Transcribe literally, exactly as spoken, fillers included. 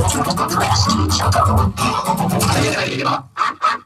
ちょっと詳しい情報を。